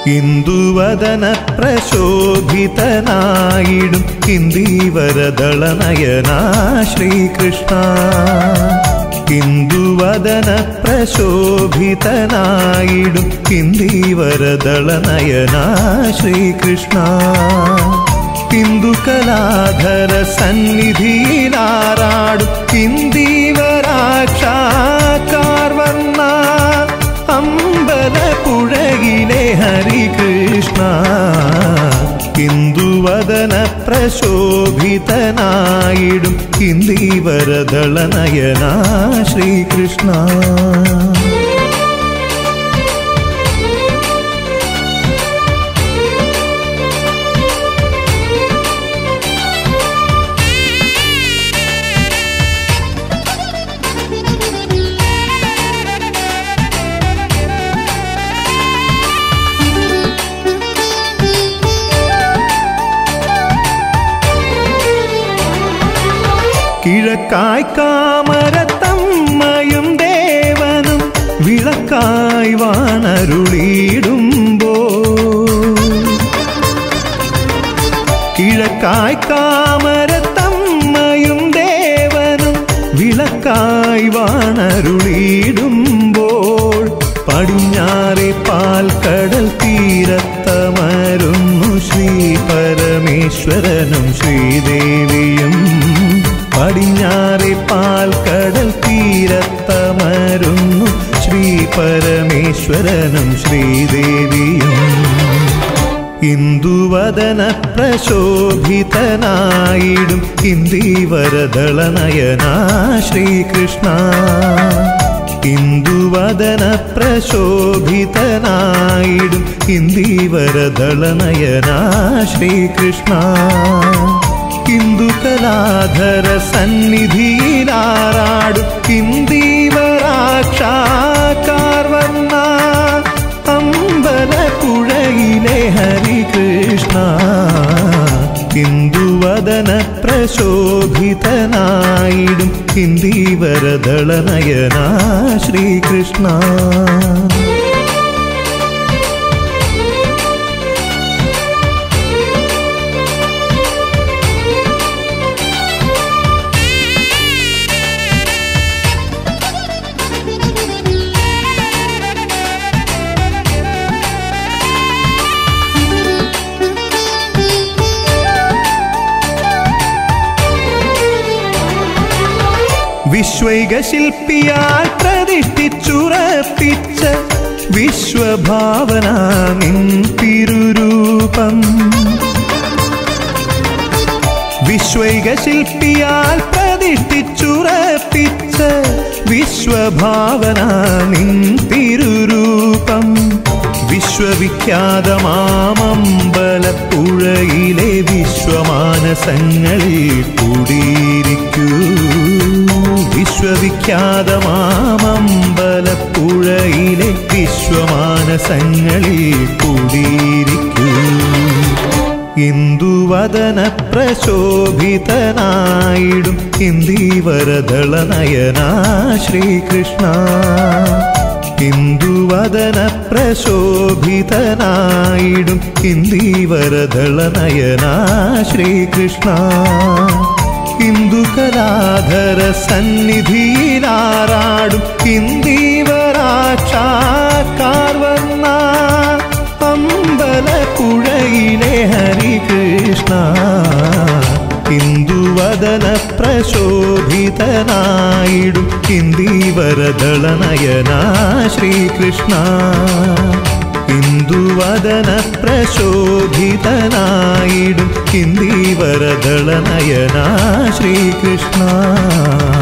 ഇന്ദുവദന പ്രശോഭിതനായിടും ഇന്ദീവരദളനയനാ ശ്രീകൃഷ്ണ. ഇന്ദുവദന പ്രശോഭിതനായിടും ഇന്ദീവരദളനയനാ ശ്രീകൃഷ്ണ. ഇന്ദുകലാധര സന്നിധിയിലാറാടും ഇന്ദീവരാക്ഷാകാർവർണ്ണ. അമ്പലപ്പുഴയിലെ ഹരികൃഷ്ണ. ഇന്ദുവദന പ്രശോഭിതനായിടും ഇന്ദീവരദളനയനാ ശ്രീകൃഷ്ണ. കിഴക്കായി കാമരത്തമ്മയും ദേവനും വിളക്കായി വാണരുളിയിടുമ്പോൾ. കിഴക്കായി കാമരത്തമ്മയും ദേവനും വിളക്കായി വാണരുളിയിടുമ്പോൾ. പടിഞ്ഞാറെ പാൽക്കടൽ തീരത്തമരുന്നു ശ്രീ പരമേശ്വരനും ശ്രീദേവിയും. പടിഞ്ഞാറെ പാൽക്കടൽ തീരത്തമരുന്നു ശ്രീ പരമേശ്വരനും ശ്രീദേവിയും. ഇന്ദുവദന പ്രശോഭിതനായിടും ഇന്ദീവരദളനയനാ ശ്രീകൃഷ്ണ. ഇന്ദുവദന പ്രശോഭിതനായിടും ഇന്ദീവരദളനയനാ ശ്രീകൃഷ്ണ. ഇന്ദുകലാധര സന്നിധിയിലാറാടും ഇന്ദീവരാക്ഷാകാർവർണ്ണ. അമ്പലപ്പുഴയിലെ ഹരികൃഷ്ണ. ഇന്ദുവദന പ്രശോഭിതനായിടും ഇന്ദീവരദളനയനാ ശ്രീകൃഷ്ണ. വിശ്വൈക ശില്പിയാൽ പ്രതിഷ്ഠിച്ചുറപ്പിച്ച വിശ്വഭാവന നിൻ തിരുരൂപം. വിശ്വൈക ശില്പിയാൽ പ്രതിഷ്ഠിച്ചുറപ്പിച്ച വിശ്വഭാവന നിൻ തിരുരൂപം. വിശ്വവിഖ്യാതമാമമ്പലപ്പുഴയിലെ വിശ്വമാനസങ്ങളിൽ കൂടിയിരിക്കൂ. വിശ്വവിഖ്യാതമാമമ്പലപ്പുഴയിലെ വിശ്വമാനസങ്ങളിൽ കൂടിയിരിക്കൂ. ഇന്ദുവദന പ്രശോഭിതനായിടും ഇന്ദീവരദളനയനാ ശ്രീകൃഷ്ണ. ഇന്ദുവദന പ്രശോഭിതനായിടും ഇന്ദീവരദളനയനാ ശ്രീകൃഷ്ണ. ഇന്ദുകലാധര സന്നിധിയിലാറാടും ഇന്ദീവരാക്ഷാകാർവർണ്ണ. അമ്പലപ്പുഴയിലെ ഹരികൃഷ്ണ. ഇന്ദുവദന പ്രശോഭിതനായിടും ഇന്ദീവരദളനയനാ ശ്രീകൃഷ്ണ. ഇന്ദുവദന പ്രശോഭിതനായിടും ഇന്ദീവരദളനയനാ ശ്രീകൃഷ്ണ.